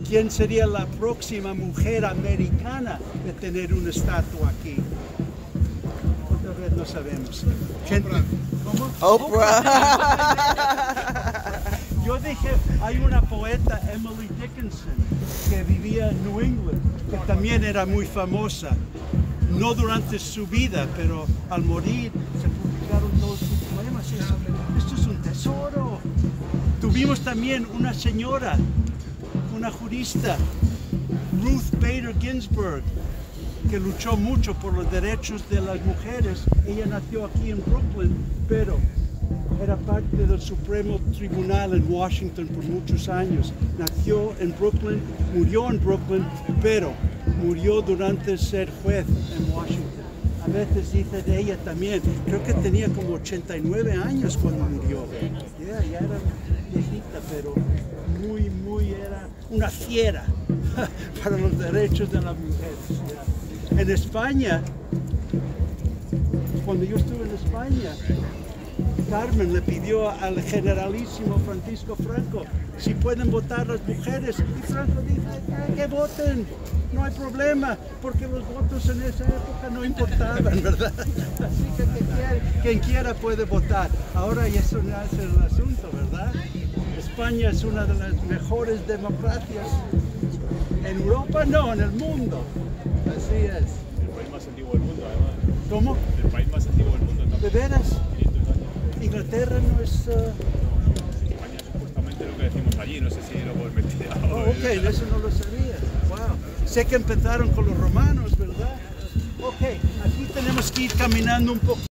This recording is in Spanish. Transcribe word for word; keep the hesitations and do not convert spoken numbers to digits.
¿Quién sería la próxima mujer americana de tener una estatua aquí? Otra vez no sabemos. Gente, ¿cómo? Oprah. Yo dije, hay una poeta, Emily Dickinson, que vivía en New England, que también era muy famosa. No durante su vida, pero al morir se publicaron todos sus poemas. Eso, esto es un tesoro. Tuvimos también una señora, una jurista, Ruth Bader Ginsburg, que luchó mucho por los derechos de las mujeres. Ella nació aquí en Brooklyn, pero era parte del Supremo Tribunal en Washington por muchos años. Nació en Brooklyn, murió en Brooklyn, pero murió durante ser juez en Washington. A veces dice de ella también, creo que tenía como ochenta y nueve años cuando murió. Yeah, ya era viejita, pero muy, muy, era una fiera para los derechos de las mujeres. Yeah. En España, cuando yo estuve en España, Carmen le pidió al generalísimo Francisco Franco si pueden votar las mujeres, y Franco dijo que voten, no hay problema, porque los votos en esa época no importaban, ¿verdad? Así que quien quiera, quien quiera puede votar. Ahora ya eso no es el asunto, ¿verdad? España es una de las mejores democracias en Europa, no, en el mundo. Así es. El país más antiguo del mundo, además. ¿Cómo? El país más antiguo del mundo. ¿De veras? Inglaterra no es... Uh... España supuestamente lo que decimos allí, no sé si lo hemos metido. Oh, ok, eso no lo sabía. Wow. Sé que empezaron con los romanos, ¿verdad? Ok, aquí tenemos que ir caminando un poco.